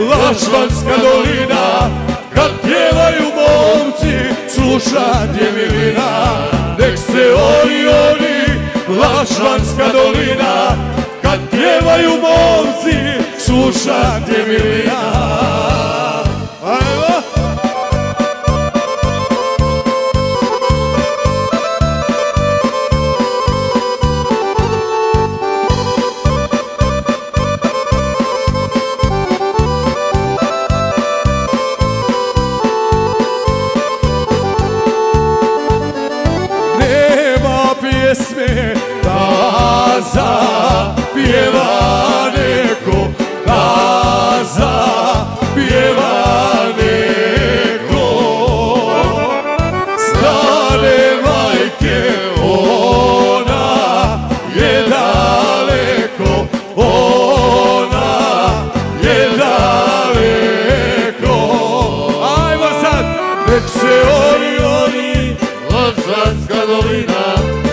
Lašvanska dolina, kad pjevaju momci, slušat je milina. Nek se oni, Lašvanska dolina, kad pjevaju momci, slušat je milina. Ajmo! Pjesme da zapjeva neko, da zapjeva neko. Stare majke, ona je daleko, ona je daleko. Ajmo sad, nek se oni, Lašvanska dolina.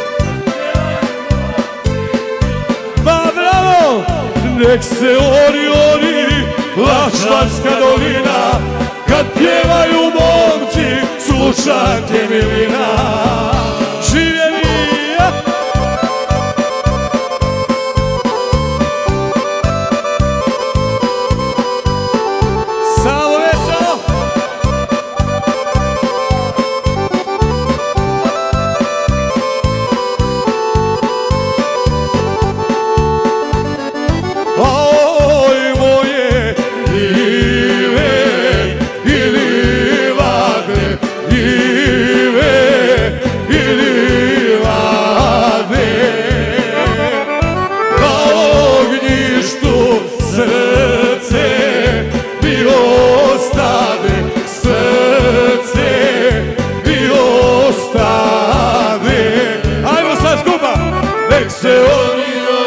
Nek se oni, Lašvanska dolina, kad pjevaju momci, slušat je milina. Živjeli! Samo veselo! Oj moje Ive i livade, Ive i livade. Na ognjištu srce mi ostade, srce mi ostade. Ajmo sad skupa! Nek se oni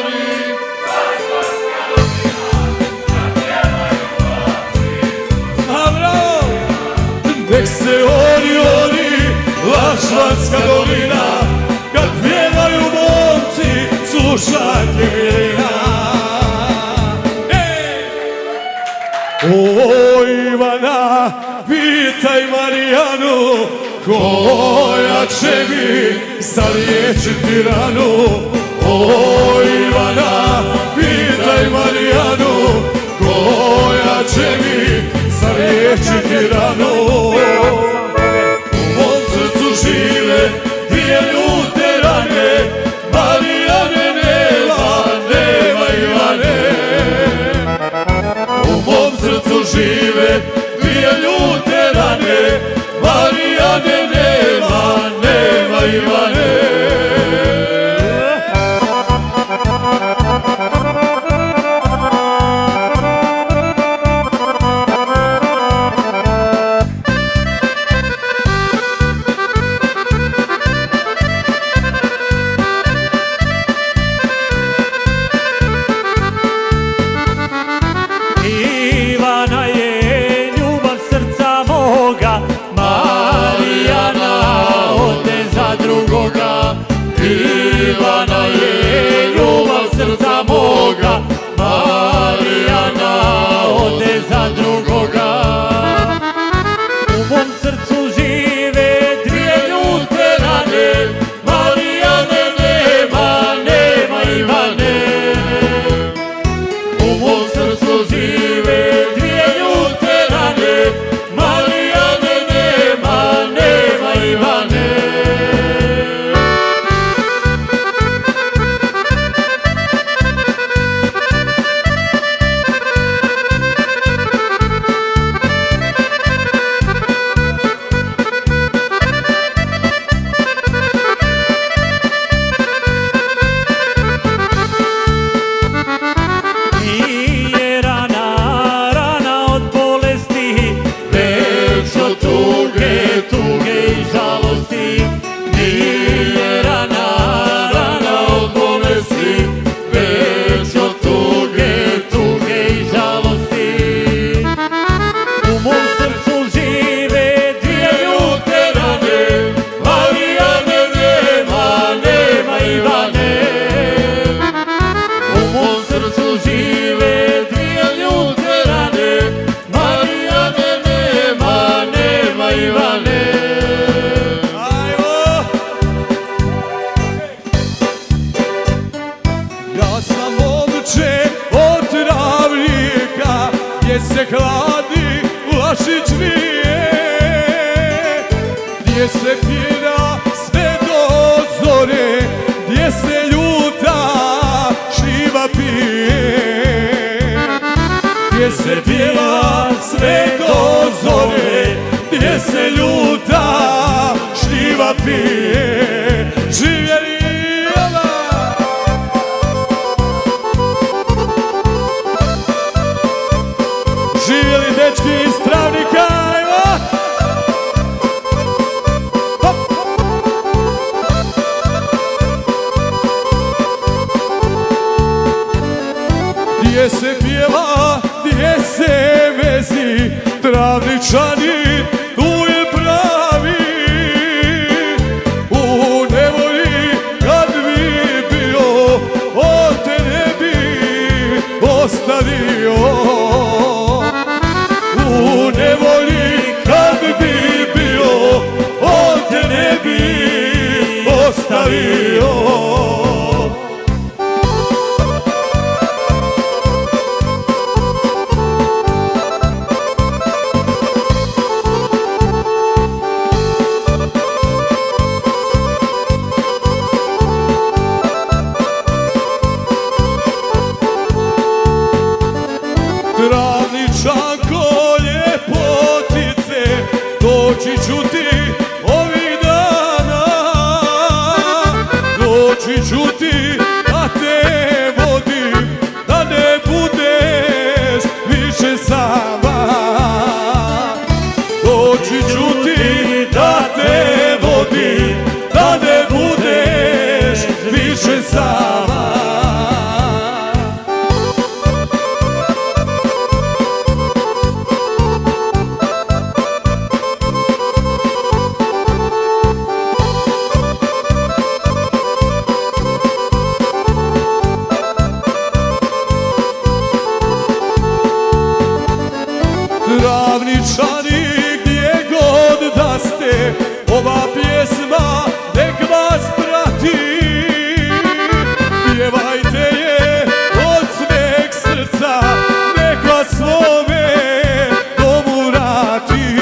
nek se oni, Lašvanska dolina, kad pjevaju momci, slušat je milina. O Ivana, pitaj Marijanu, koja će mi zaliječiti ranu. O Ivana, pitaj Marijanu, koja će mi zaliječiti ranu. U mom srcu žive dvije ljute rane, Marijane nema, nema Ivane. U mom srcu žive dvije ljute rane, Marijane nema, nema Ivane. se hladi Vlašić nije, gdje se pjeva sve do zore, gdje se ljuta šljiva pije, gdje se pjeva sve do zore, gdje se ljuta šljiva pije. Živjeli živjeli dečki iz Travnika, ajmo! Hop! Gdje se pjeva, gdje se vezi, Travničani, tu je pravi. U nevolji kad bi bio, on te ne bi ostavio. U nevolji kad bi bio, on te ne bi ostavio. Travničanko ljepotice, doći ću ti ovih dana, doći ću ti da te vodim, da ne budeš više sama. Doći ću ti da te vodim, da ne budeš više sama. Travničani, gdje god da ste, ova pjesma nek vas prati. Pjevajte je od sveg srca, nek vas svome domu vrati.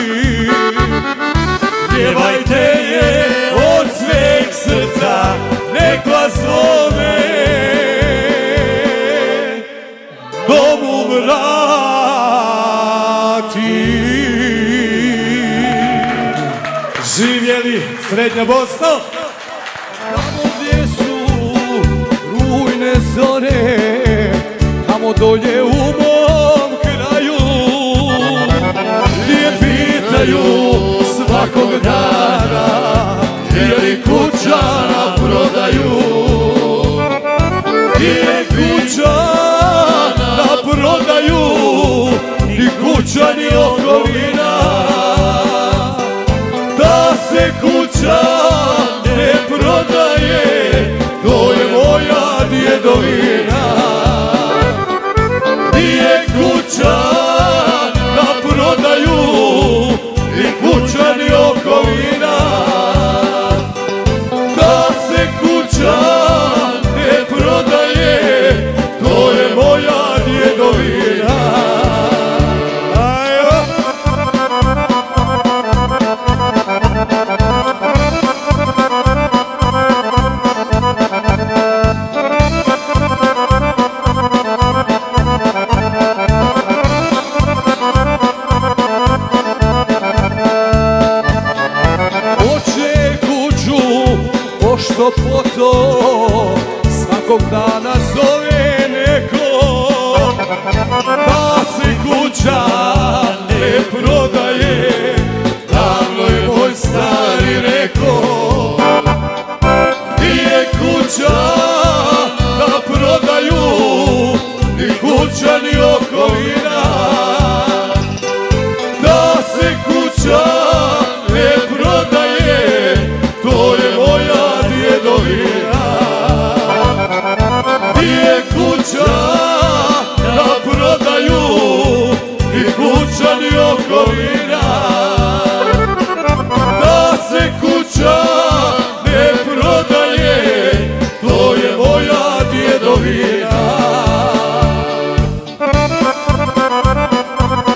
Pjevajte je od sveg srca, nek vas svome domu vrati. Živjeli Srednja Bosna, tamo gdje su rujne zore, tamo dolje u mom kraju, gdje pitaju svakog dana, je li kuća na prodaju, je kuća na prodaju, i kuća ni okolina. Da se kuća ne prodaje, to je moja djedovina. Nije kuća na prodaju, i kuća ni okolina. Da se kuća ne prodaje, to je moja djedovina. Pošto poto svakog dana zove neko, da se kuća ne prodaje, davno je moj stari reko. Nije kuća na prodaju, ni kuća ni okolina. Da se kuća ne prodaje, to je moja djedovina. Nije kuća na prodaju, ni kuća ni okolina. Da se kuća ne prodaje, to je moja djedovina.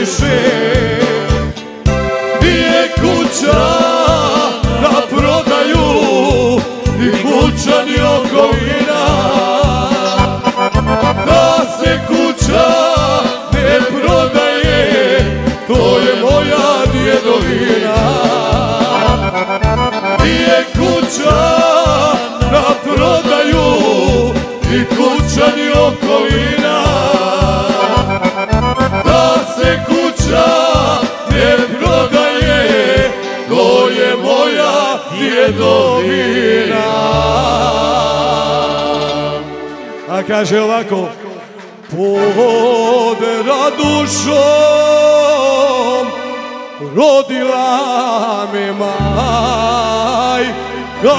više. Nije kuća na prodaju, ni kuća ni okolina. Da se kuća ne prodaje, to je moja djedovina. Nije kuća na prodaju, ni kuća ni okolina. Da se kuća ne prodaje, to je moja djedovina. A kaže ovako: pod Radušom rodila me majka,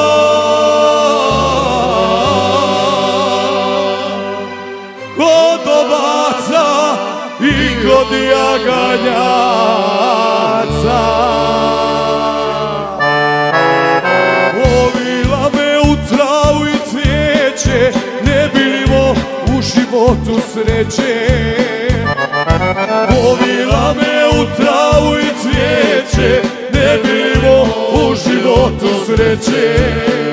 kod ovaca i kod jaganjaca. Povila me u travu i cvijeće, ne bilimo u životu sreće. Povila me u travu i cvijeće, ne bilimo u životu sreće.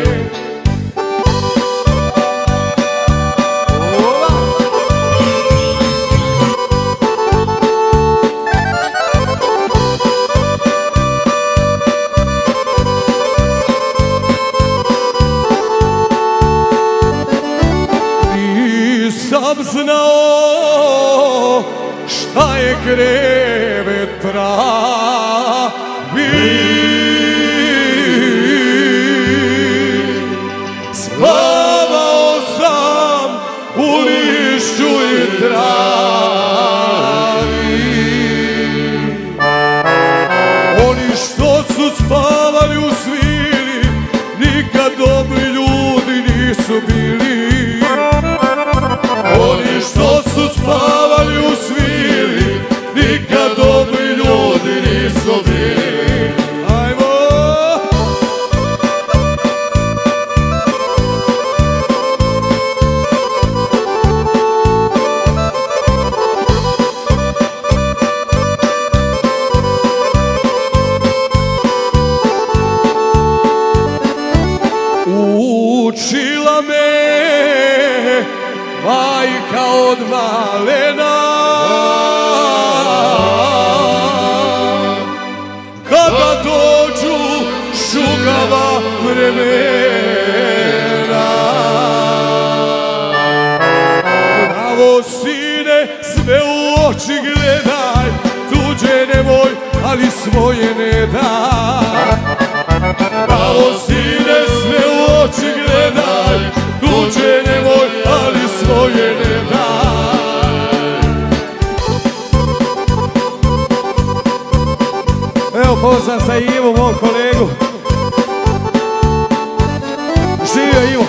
Nisam znao šta je krevet pravi, spavao sam u lišću i travi. Oni što su spavali u svili, nikad dobri ljudi nisu bili. Oni što su spavali u svili, nikad dobri ljudi nisu bili. Ajmo! Učila me majka od malena, kada dođu šugava vremena. Pravo sine, sve u oči gledaj, tuđe nemoj, ali svoje ne daj. Pravo sine, sve u oči gledaj, tuđe nemoj, ali svoje ne daj. Evo, pozdrav sa Ivo, mom kolegu. Živio Ivo.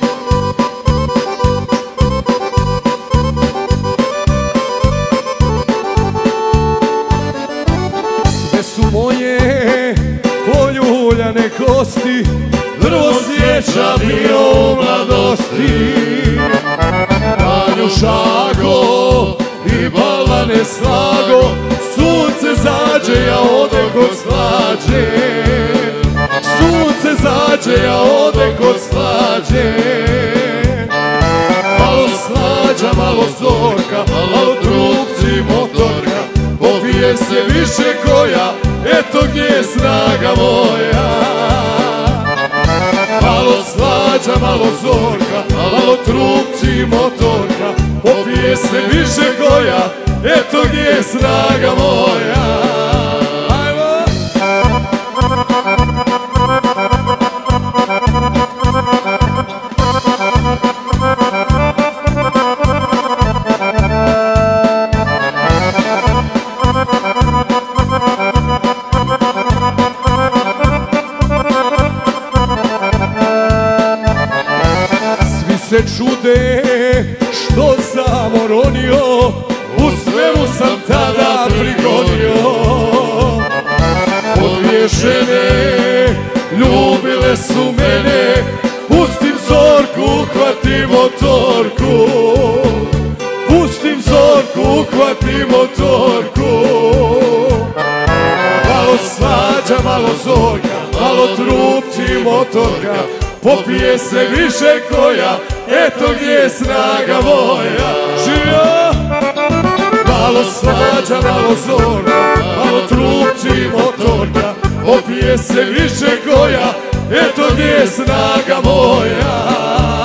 Sve su moje poljuljane kosti, drvo sjeća bio u mladosti. Tanju šago i balvane slago, sunce zađe, ja ode kod slađe. Sunce zađe, ja ode kod slađe. Malo slađa, malo zorka, malo trupci motorka, popije se više koja, eto gdje je snaga moja. Malo slađa, malo zorka, malo trupci motorka, popije se više koja, eto gdje je snaga moja. Ajmo! Se čude što sam oronio, u svemu sam tada prigonio. Odvješene ljubile su mene, pustim zorku, uhvatim motorku. Pustim zorku, uhvati motorku. Malo svađa, malo zorka, malo trupci motorka, popije se više koja, eto gdje je snaga moja. Živio! Malo svađa, malo zorka, malo trupci motorka, popije se više koja, eto gdje je snaga moja.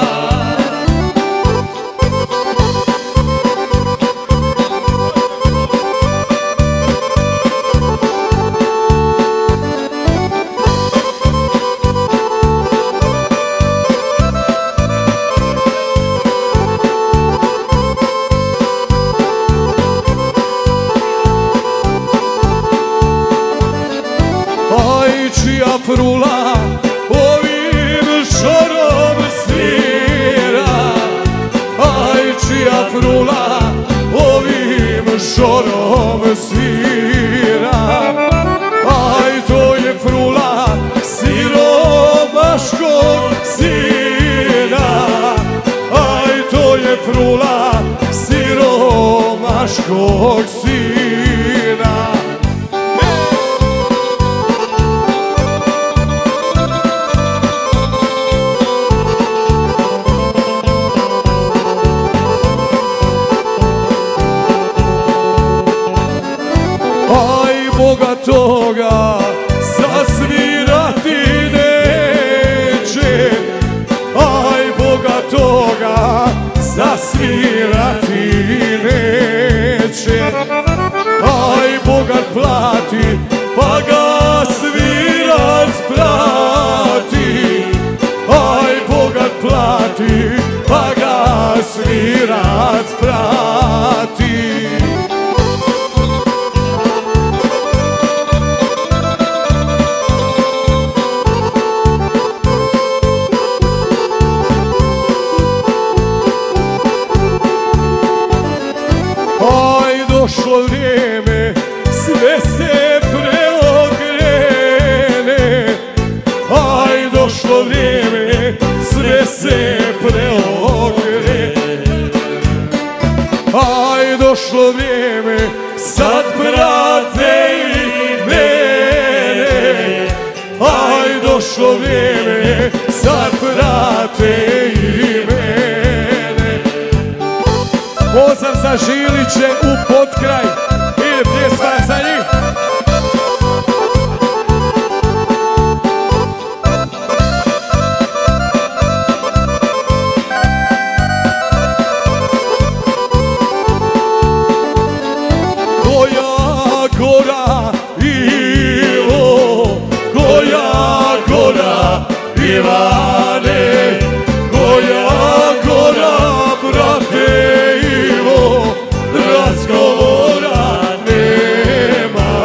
Čija frula ovim šorom svira, aj čija frula ovim šorom svira, aj to je frula siromaškog sina, aj to je frula siromaškog sina. Bogatoga zasvirati neće, aj bogatoga zasvirati neće, aj bogat plati pa ga svirac prati, aj bogat plati pa ga svirac prati. Došlo vrijeme, sve se preokrene, aj došlo vrijeme, sve se preokrene, aj došlo vrijeme, sad prate i mene, aj došlo vrijeme, sad prate i mene. Pozdrav za Žiliće u Potkraj i pjesma za njih. Koja gora Ivo, koja gora Ivane, koja gora brate Ivo, razgovora nema.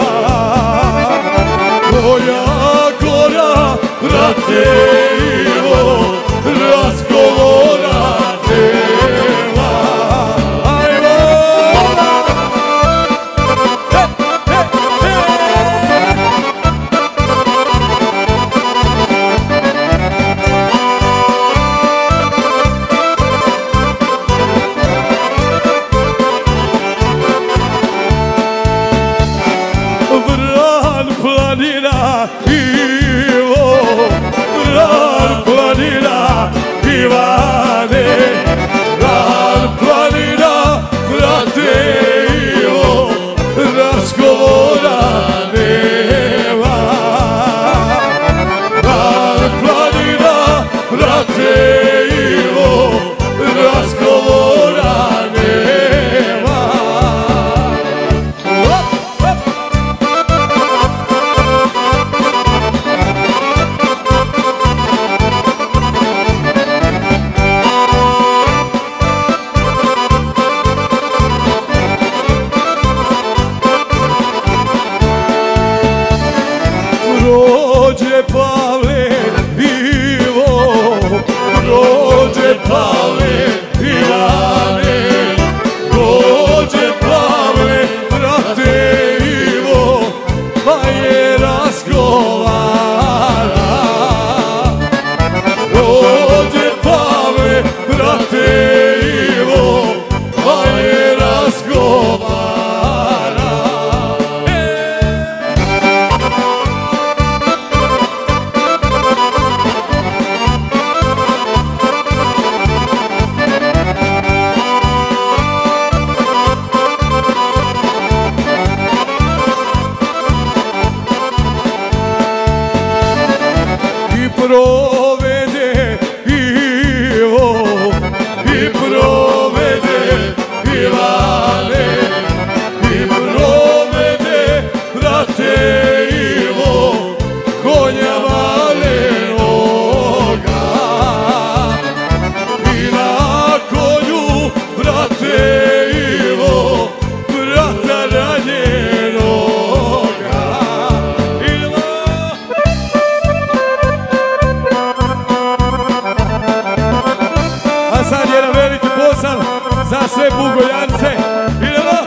Bugojance. Idemo!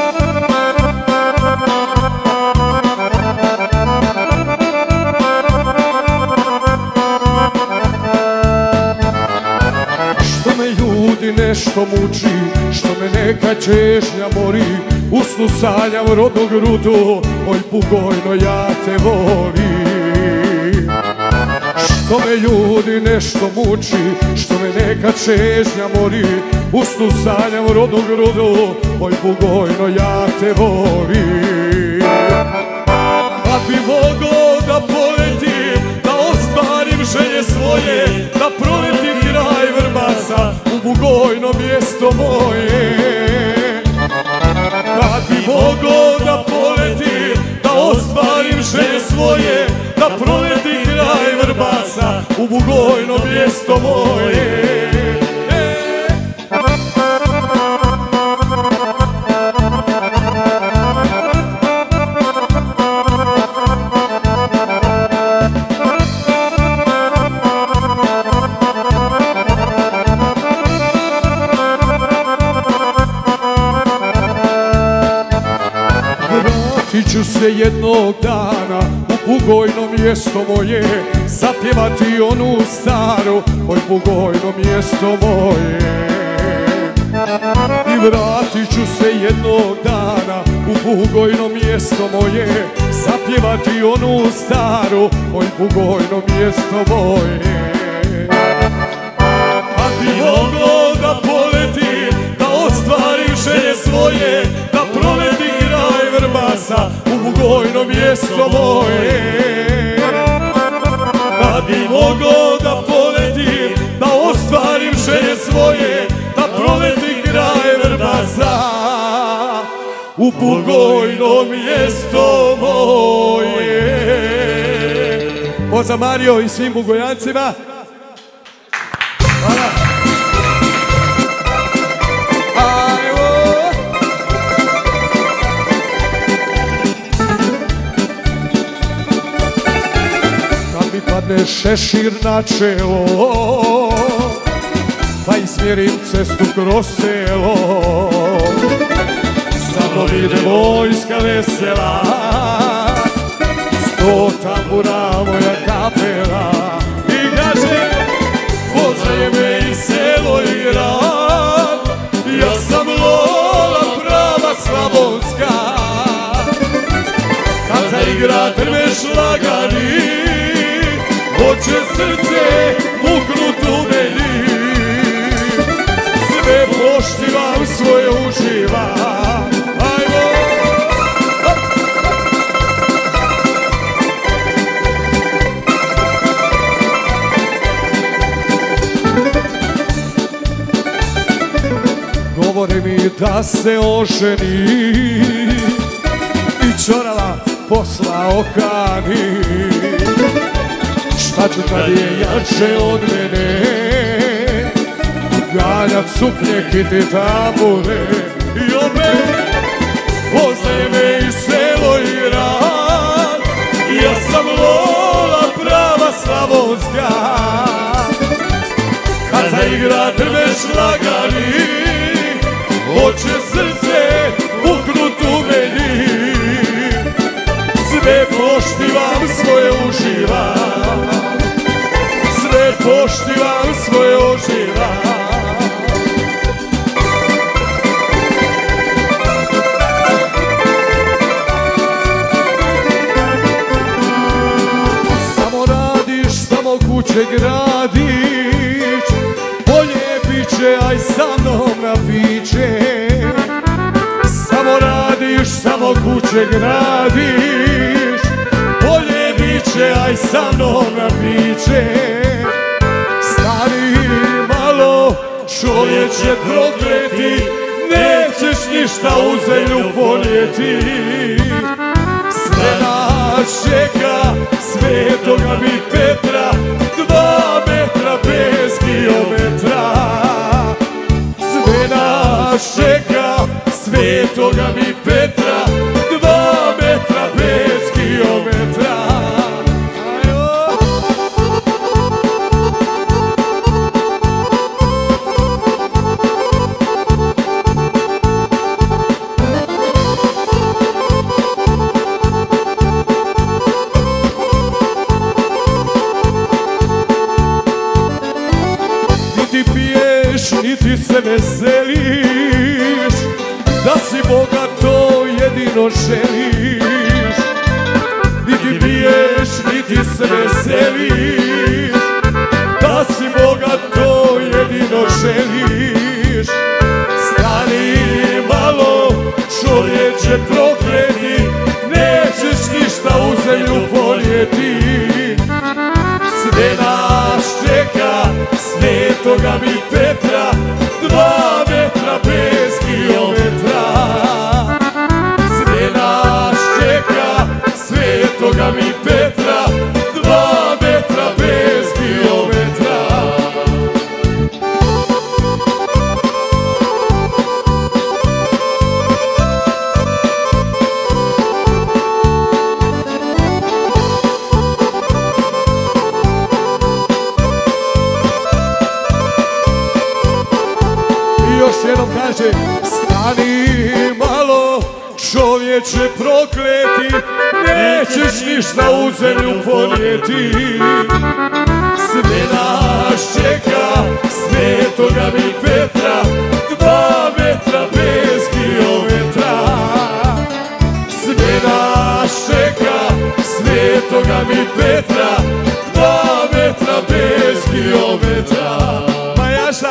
Što me ljudi nešto muči, što me neka čežnja mori, u snu sanjam rodnu grudu, oj Bugojno ja te volim. Što me ljudi nešto muči, što me neka čežnja mori, u snu sanjam rodnu grudu, oj Bugojno ja te volim. Kad bi mogao da poletim, da ostvarim želje svoje, da proletim kraj Vrbasa, u Bugojno mjesto moje. Kad bi mogao da poletim, da ostvarim želje svoje, da proletim kraj Vrbasa, u Bugojno mjesto moje. Vratit ću se jednog dana u Bugojno mjesto moje, zapjevati onu staru, oj Bugojno mjesto moje. I vratit ću se jednog dana u Bugojno mjesto moje, zapjevati onu staru, oj Bugojno mjesto moje. A bi mogao da poletim, da ostvarim želje svoje, da proletim kraj Vrbasa, u Bugojno mjesto moje. Da bi mogao da poletim, da ostvarim želje svoje, da proletim kraj Vrbasa, u Bugojno mjesto moje. Pozdrav Mario i svim Bugojancima. Hvala. Padne šešir na čelo, pa ismjerim cestu kroz selo. Samo vide vojska vesela, 100 tambura moja kapela. I kaže, poznaje me i selo i grad, ja sam Lola prava slavonska. Kad zaigra trmeš lagani, hoće srce puknut u meni, sve poštivam, svoje uživam. Ajmo! Govore mi da se oženi i čorava posla okani. Šta ću kad je jače od mene, ganjat suknje, kiti, tabure. I opet poznaje me i selo i grad, ja sam Lola prava slavonska. Kad zaigra drveš lagani, hoće srce puknut u meni, sve poštivam, svoje uživam. Sve poštivam, svoje uživam. Samo radiš, samo kuće gradiš, bolje biće, aj sa mnom na piće. Samo radiš, samo kuće gradiš, bolje biće, aj sa mnom na piće. Stari malo čovječe prokleti, nećeš ništa u zemlju ponijeti. Sve nas čeka svetoga mi Petra, 2 metra bez kilometra. Sve nas čeka svetoga mi Petra, 2 metra bez kilometra. Svetoga mi Petra, 2 metra bez kilometra. Sve nas čeka, Svetoga mi Petra, 2 metra bez kilometra. Još jednom kaže, stani malo, čovječe prokleti, nećeš ništa u zemlju ponijeti. Sve nas čeka, Svetoga mi Petra, 2 metra bez kilometra. Sve nas čeka, Svetoga mi Petra, 2 metra bez kilometra. Majaša!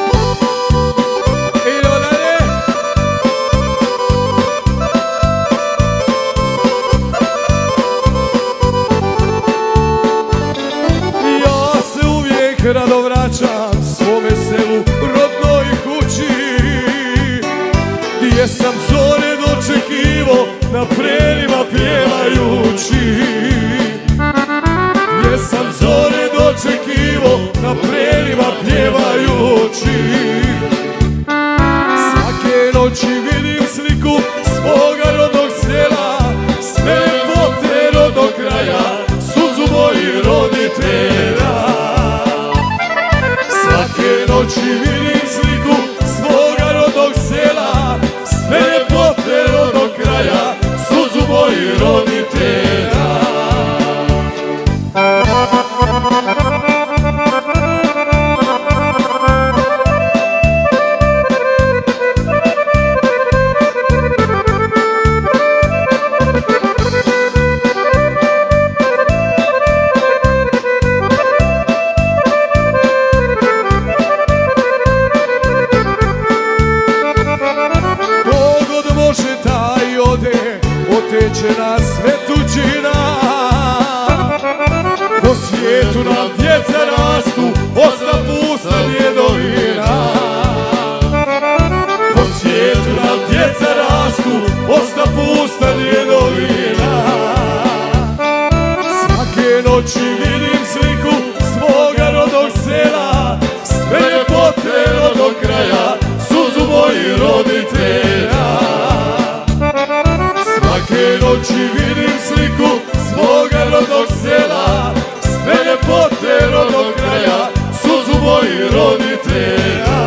Rado vraćam svome selu, rodnoj kući, gdje sam zore dočekivo na prerima pjevajući. Gdje sam zore dočekivo na prerima pjevajući. Svake noći vidim sliku svoga rodnog sela, sve ljepote rodnog kraja, suzu mojih roditelja. Svake noći vidim sliku svoga rodnog sela, sve ljepote rodnog kraja, suzu mojih roditelja. Oteće nas sve tuđina, po svijetu nam djeca rastu, osta pusta djedovina. Po svijetu nam djeca rastu, osta pusta djedovina. Svake noći vidim sliku svoga rodnog sela, sve ljepote rodnog kraja, suzu mojih roditelja. Svake noći vidim sliku svoga rodnog sela, sve ljepote rodnog kraja, suzu mojih roditelja.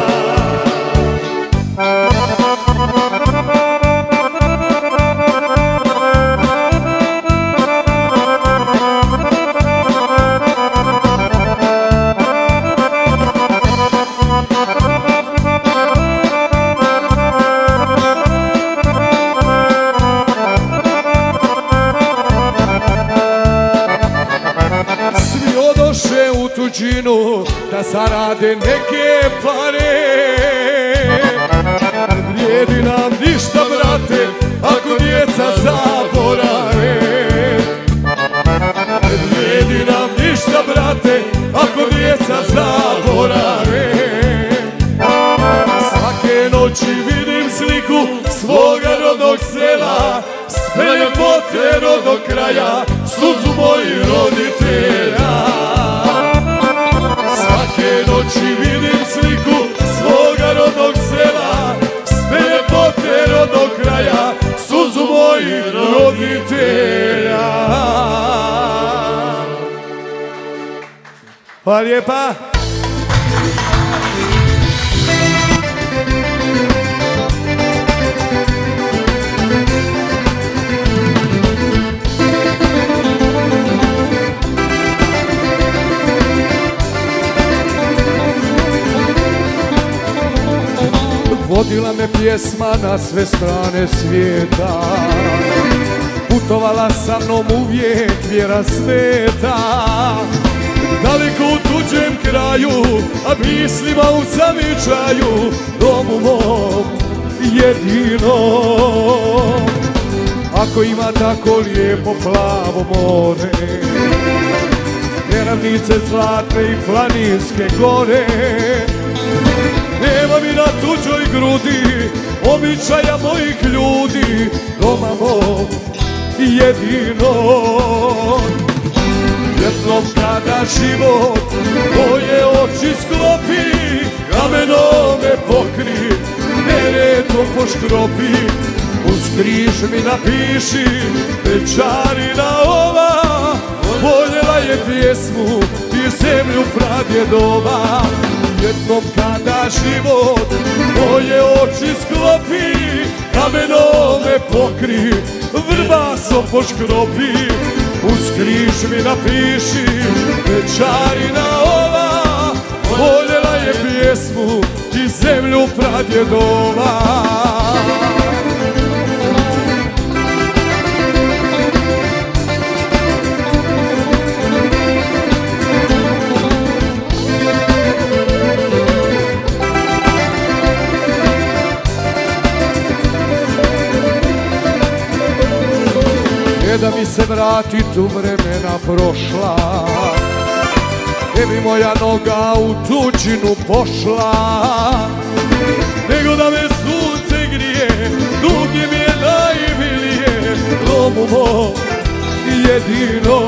Tuđinu da zarade neke pare, ne vrijedi nam ništa, brate, ako djeca zaborave. Ne vrijedi nam ništa, brate, ako djeca zaborave. Svake noći vidim sliku svoga rodnog sela, sve ljepote rodnog kraja, suzu mojih roditelja. Svake noći vidim sliku svoga rodnog sela, sve ljepote rodnog kraja, suzu mojih roditelja. Hvala lijepa. Vodila me pjesma na sve strane svijeta, putovala sa mnom uvijek vjera sveta. Daleko u tuđem kraju, a mislima u zavičaju, domu mom jedinom. Ako ima tako lijepo plavo more, ravnice zlatne i planinske gore. Nema mi na tuđoj grudi običaja mojih ljudi, doma mog jedino. Jednom kada život moje oči sklopi, kamenom me pokri, neretom poškropi, uz križ mi napiši, večarina ova voljela je pjesmu i zemlju pradjedova. Jednom kada život moje oči sklopi, kamenom me pokri, vrbasom poškropi, uz križ mi napiši, večarina ova voljela je pjesmu i zemlju pradjedova. Da mi se vratit u vremena prošla, ne bi moja noga u tuđinu pošla, nego da me sunce grije, dugi mi je najmilije, domu mom jedino.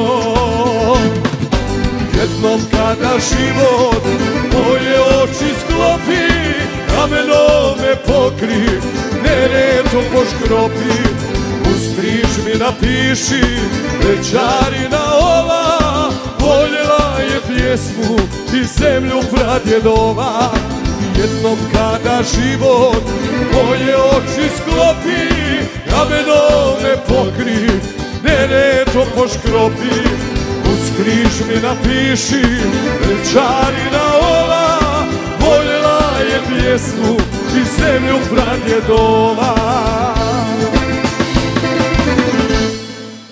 Jednom kada život moje oči sklopi, kamenom me pokri, neretom poškropi, uz križ mi napiši, večarina ova voljela je pjesmu i zemlju pradjedova. Jednom kada život moje oči sklopi, kamenom me pokri, neretom poškropi, uz križ mi napiši, večarina ova voljela je pjesmu i zemlju pradjedova.